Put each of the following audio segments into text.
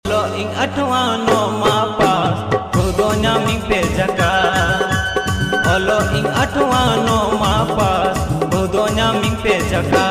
olo ing atwa no mapas kudonya ming pejaka olo ing atwa no mapas kudonya ming pejaka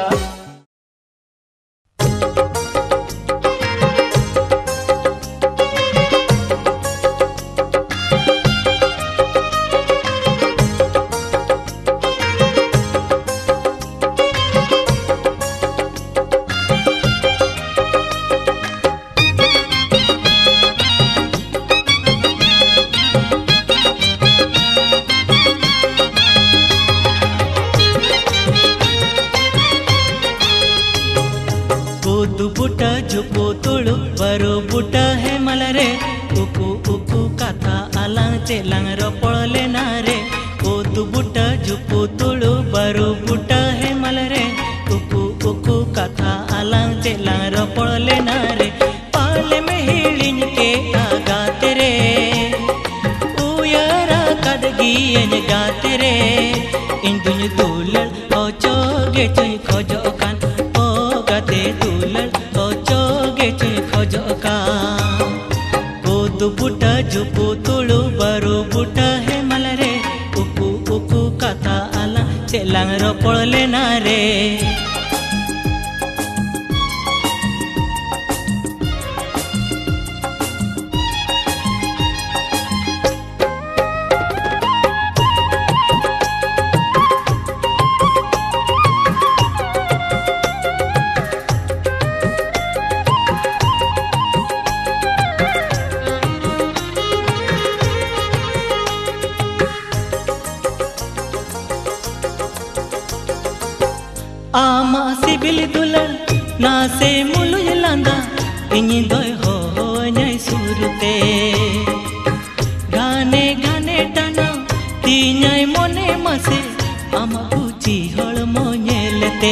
बुटा जुपो Tulu बरो बुटा है मलरे उकु उकु कथा आलांग चेलांग रपळले नारे ओतु बुटा जुपो तुळु बरो बुटा है मलरे उकु उकु कथा आलांग चेलांग रपळले नारे पाले में हिलिन के आगाते रे उयारा कदगी एन गाते रे इंदुन दुलल ओचो गेचुन खोजो कान ओ गाते दुलल बुटा जुपो तुळु बरो बुटा है मलरे उकु उकु कथा आला चेलांग रपळले नारे आमा सिबिल दुलल ना से मुलु लांदा इनी दोय हो न्याय सुरते गाने गाने टाना तीन्याय मोने मसे आमा पूची हळ मोनेलते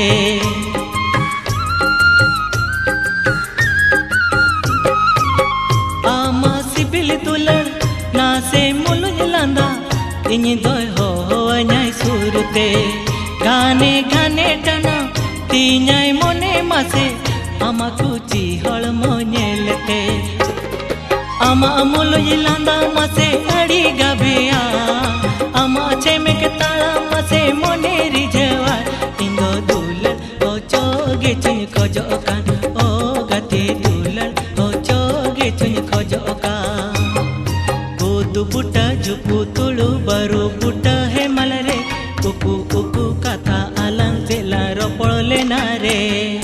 आमा सिबिल दुलल ना से मुलु लांदा इनी दोय हो न्याय सुरते गाने गाने टाना तीन्याय मोने मासे आमा कुची हळ मोनेलते आमा मुलु लांदा मासे अड़ी गाभेया आमा छेमे के ताळा मासे मोने रिजवा इंदो दुलल ओ चोगे चुन खोजो कान ओ गाते दुलल ओ चोगे चुन खोजो कान गोदु बुटा जुपु तुळु बरो बुटा है मलरे उकु उकु कथा आलांग चेला रपळले नारे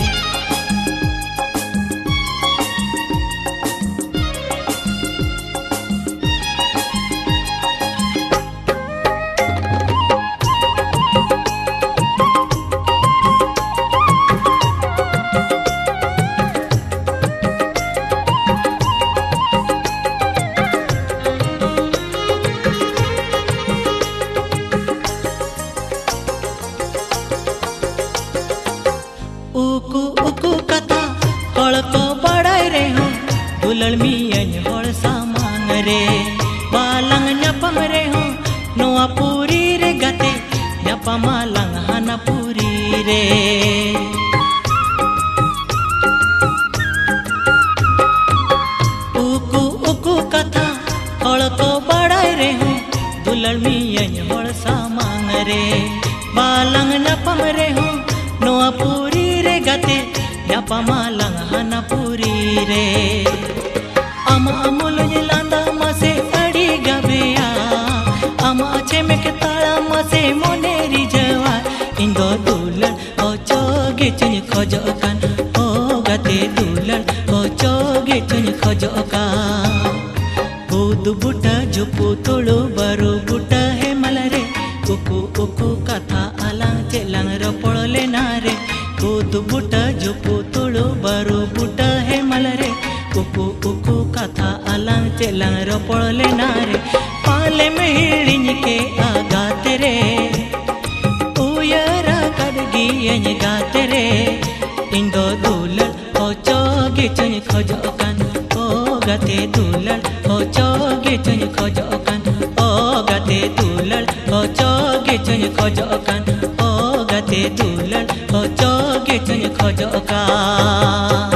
उकु उकु कथा हळ को बड़ाई रे हो दुलल मियन हळ सामान रे बालंग न्यापम रे हो नोआ पूरी रे गते न्यापमा लंग हना पूरी रे उकु उकु कथा हळ को बड़ाई रे हो दुलल मियन हळ सामान रे बालंग न्यापम रे हो नोआ पूरी गते न्यापमा लंग हना पूरी रे आमा मुलु लांदा मासे अड़ी गाभेया आमा छेमे के ताळा मासे मोने रिजवा इंदो दुलल ओ चोगे चुन खोजो कान ओ गाते दुलल ओ चोगे चुन खोजो कान गोदु बुटा जुपु तुळु बरो बुटा है मलरे उकु उकु कथा आलांग चेलांग रपळले नारे गोदु बुटा जुपु तुळु बरो बुटा है मलरे उकु उकु कथा आलांग चेलांग रपळले नारे पाले में हिलिन के आगाते रे उयारा कदगी एन गाते रे इंदो दुलल ओ चोगे चुन खोजो कान ओ गाते दुलल ओ चोगे चुन खोजो कान ओ गाते दुलल ओ चोगे चुन खोजो कान ओ गाते दुलल ओ चोगे चुन खोजो कान